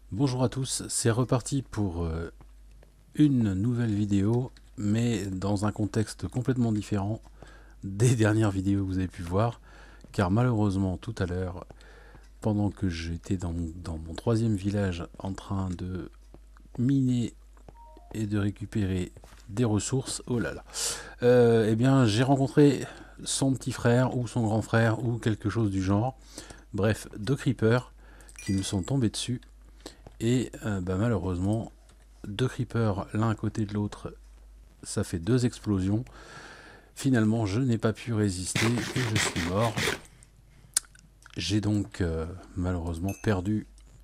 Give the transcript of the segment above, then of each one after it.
Bonjour à tous, c'est reparti pour une nouvelle vidéo, mais dans un contexte complètement différent des dernières vidéos que vous avez pu voir, car malheureusement tout à l'heure, pendant que j'étais dans mon troisième village en train de miner et de récupérer des ressources, oh là là, eh bien j'ai rencontré son petit frère ou son grand frère ou quelque chose du genre, bref, deux creepers qui me sont tombés dessus. Et malheureusement, deux creepers l'un à côté de l'autre, ça fait deux explosions. Finalement, je n'ai pas pu résister et je suis mort. J'ai donc malheureusement perdu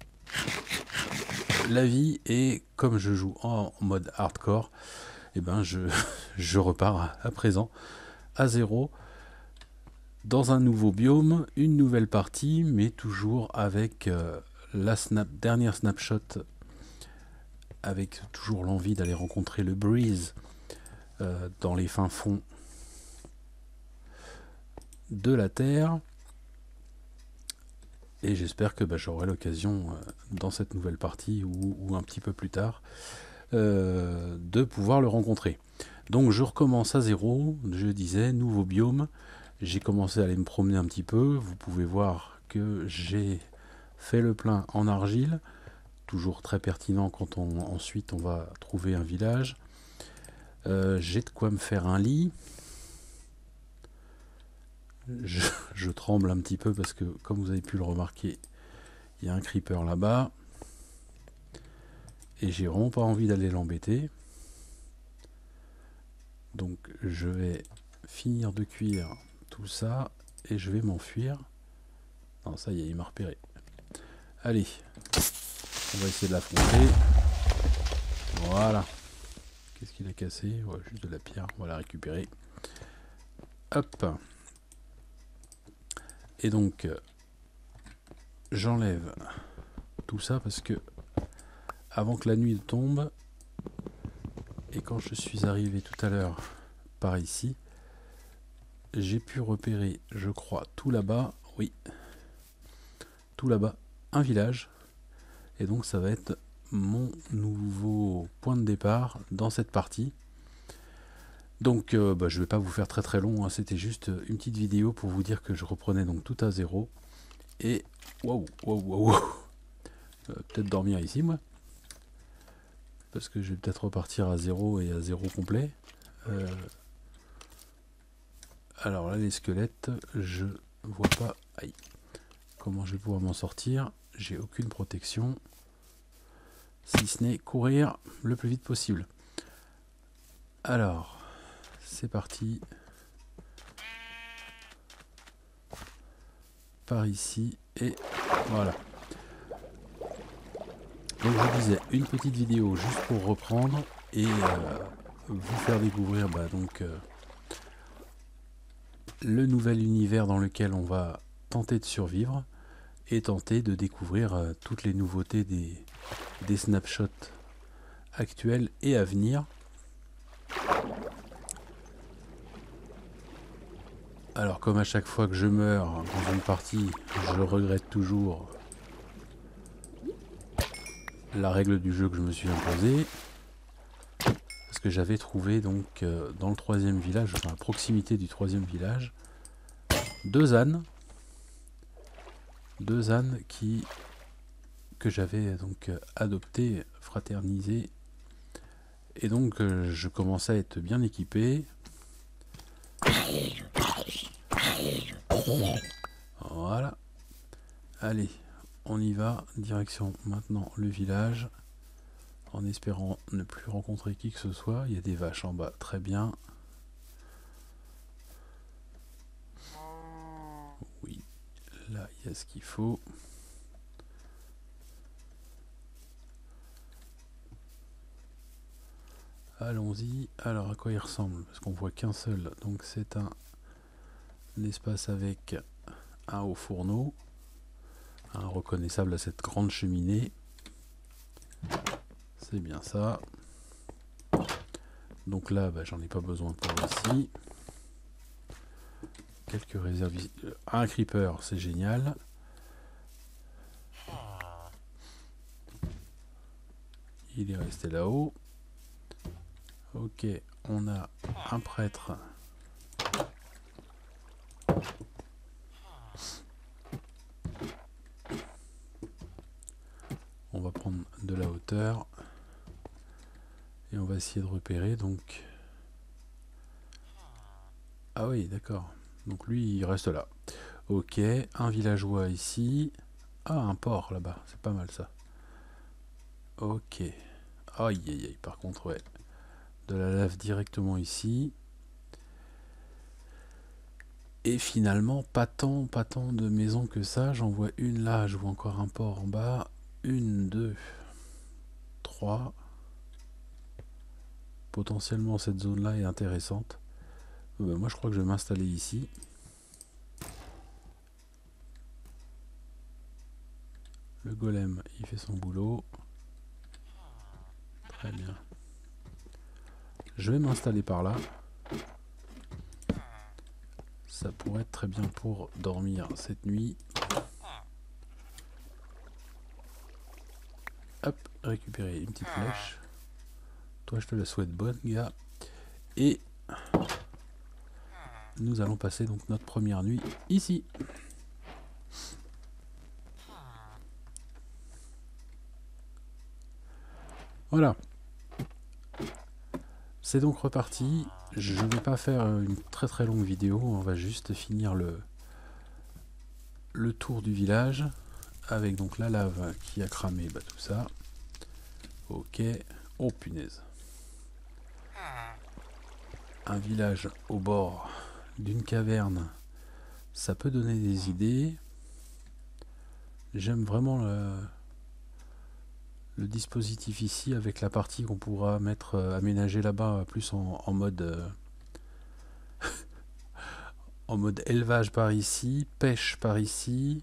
la vie et comme je joue en mode hardcore, et je repars à présent à zéro dans un nouveau biome, une nouvelle partie, mais toujours avec la dernière snapshot, avec toujours l'envie d'aller rencontrer le Breeze dans les fins fonds de la Terre. Et j'espère que j'aurai l'occasion dans cette nouvelle partie ou un petit peu plus tard de pouvoir le rencontrer. Donc je recommence à zéro, je disais, nouveau biome. J'ai commencé à aller me promener un petit peu. Vous pouvez voir que j'ai fait le plein en argile, toujours très pertinent quand ensuite on va trouver un village. J'ai de quoi me faire un lit. Je tremble un petit peu parce que, comme vous avez pu le remarquer, il y a un creeper là-bas. Et j'ai vraiment pas envie d'aller l'embêter. Donc je vais finir de cuire tout ça et je vais m'enfuir. Non, ça y est, il m'a repéré. Allez, on va essayer de l'affronter. Voilà. Qu'est-ce qu'il a cassé? Ouais, juste de la pierre, on va la récupérer. Hop. Et donc, j'enlève tout ça parce que avant que la nuit tombe, et quand je suis arrivé tout à l'heure par ici, j'ai pu repérer, je crois, tout là-bas, oui, tout là-bas, un village. Et donc ça va être mon nouveau point de départ dans cette partie. Donc je vais pas vous faire très très long, hein, c'était juste une petite vidéo pour vous dire que je reprenais donc tout à zéro. Et waouh, waouh, waouh, peut-être dormir ici moi, parce que je vais peut-être repartir à zéro et à zéro complet. Alors là les squelettes, je vois pas, aïe, comment je vais pouvoir m'en sortir. J'ai aucune protection, si ce n'est courir le plus vite possible. Alors, c'est parti. Par ici, et voilà. Donc je disais, une petite vidéo juste pour reprendre et vous faire découvrir le nouvel univers dans lequel on va tenter de survivre et tenter de découvrir toutes les nouveautés des snapshots actuels et à venir. Alors comme à chaque fois que je meurs dans une partie, je regrette toujours la règle du jeu que je me suis imposée. Parce que j'avais trouvé donc dans le troisième village, enfin à proximité du troisième village, deux ânes que j'avais donc adoptés, fraternisés. Et donc je commençais à être bien équipé. Voilà. Allez, on y va. Direction maintenant le village. En espérant ne plus rencontrer qui que ce soit. Il y a des vaches en bas, très bien. Oui, là il y a ce qu'il faut. Allons-y. Alors à quoi il ressemble? Parce qu'on voit qu'un seul. Donc c'est un espace avec un haut fourneau, un reconnaissable à cette grande cheminée. C'est bien ça. Donc là, j'en ai pas besoin pour ici. Quelques réserves. Un creeper, c'est génial. il est resté là-haut. Ok, on a un prêtre. On va prendre de la hauteur. Et on va essayer de repérer, donc... Ah oui, d'accord. Donc lui, il reste là. Ok, un villageois ici. Ah, un port là-bas, c'est pas mal ça. Ok. Aïe, aïe, aïe, par contre, ouais. De la lave directement ici. Et finalement, pas tant de maisons que ça. J'en vois une là, je vois encore un port en bas. Une, deux, trois. Potentiellement, cette zone-là est intéressante. Moi, je crois que je vais m'installer ici. Le golem, il fait son boulot. Très bien. Je vais m'installer par là. Ça pourrait être très bien pour dormir cette nuit. Hop, récupérer une petite flèche. Toi, je te la souhaite bonne, gars. Et nous allons passer donc notre première nuit ici. Voilà. C'est donc reparti. Je ne vais pas faire une très longue vidéo. On va juste finir le tour du village. Avec donc la lave qui a cramé tout ça. Ok. Oh punaise. Un village au bord d'une caverne. Ça peut donner des idées. J'aime vraiment le dispositif ici avec la partie qu'on pourra mettre aménagée là-bas plus en mode en mode élevage par ici, pêche par ici,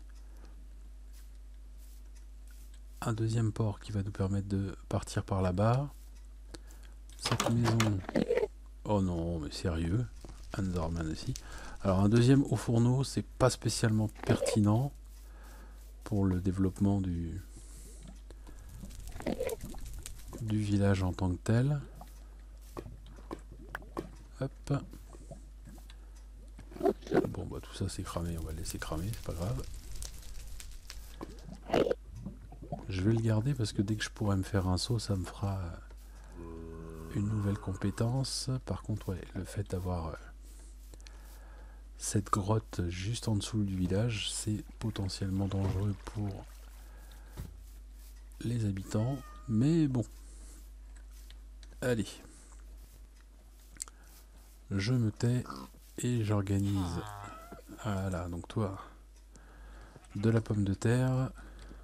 un deuxième port qui va nous permettre de partir par là-bas. Cette maison, oh non mais sérieux, Underman aussi. Alors un deuxième au fourneau, c'est pas spécialement pertinent pour le développement du village en tant que tel. Hop. Bon bah tout ça c'est cramé, on va le laisser cramer, c'est pas grave. Je vais le garder parce que dès que je pourrai me faire un saut, ça me fera une nouvelle compétence. Par contre, ouais, le fait d'avoir cette grotte juste en dessous du village, c'est potentiellement dangereux pour les habitants. Mais bon. Allez. Je me tais et j'organise. Voilà, donc toi, de la pomme de terre.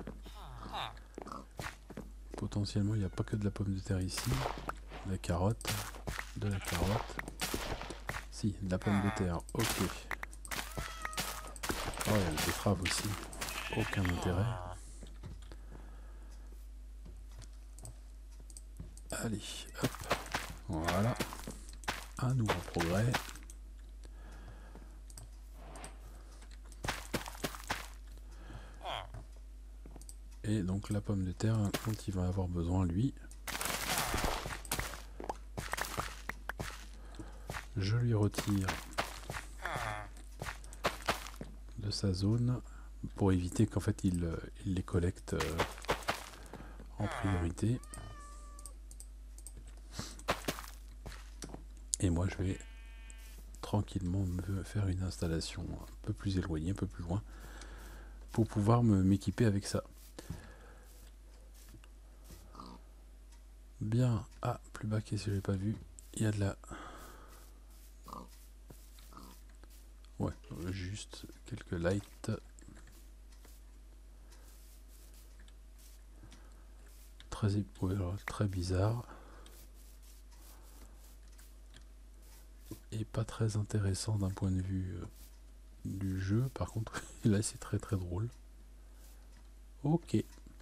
Potentiellement, il n'y a pas que de la pomme de terre ici. De la carotte. De la carotte. Si, de la pomme de terre. Ok. Oh, il y a le betterave aussi. Aucun intérêt. Allez, hop. Voilà. Un nouveau progrès. Et donc la pomme de terre dont il va avoir besoin lui. Je lui retire de sa zone pour éviter qu'en fait il les collecte en priorité. Et moi je vais tranquillement me faire une installation un peu plus éloignée, un peu plus loin, pour pouvoir m'équiper avec ça. Bien, ah, plus bas, qu'est-ce que j'ai pas vu? Il y a de la... Ouais, juste quelques lights. Ouais, alors, très bizarre. Et pas très intéressant d'un point de vue du jeu. Par contre, là c'est très drôle. Ok.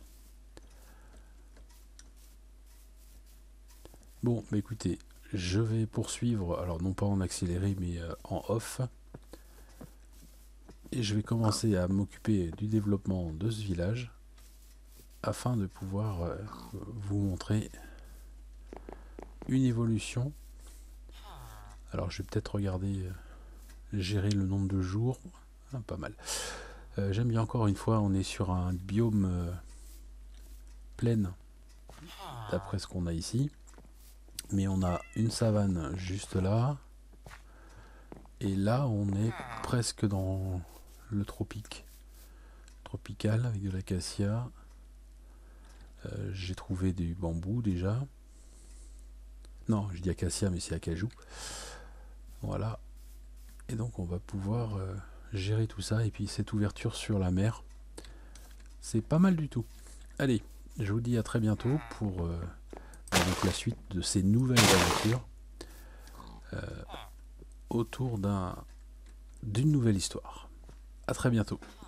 Bon, bah écoutez, je vais poursuivre, alors non pas en accéléré, mais en off. Et je vais commencer à m'occuper du développement de ce village. afin de pouvoir vous montrer une évolution. Alors je vais peut-être regarder, gérer le nombre de jours. Ah, pas mal. J'aime bien, encore une fois, on est sur un biome plaine d'après ce qu'on a ici, mais on a une savane juste là, et là on est presque dans le tropical avec de l'acacia. J'ai trouvé du bambou déjà. Non, je dis acacia, mais c'est acajou. Voilà. Et donc on va pouvoir gérer tout ça, et puis cette ouverture sur la mer, c'est pas mal du tout. Allez, je vous dis à très bientôt pour donc la suite de ces nouvelles aventures autour d'une nouvelle histoire. À très bientôt.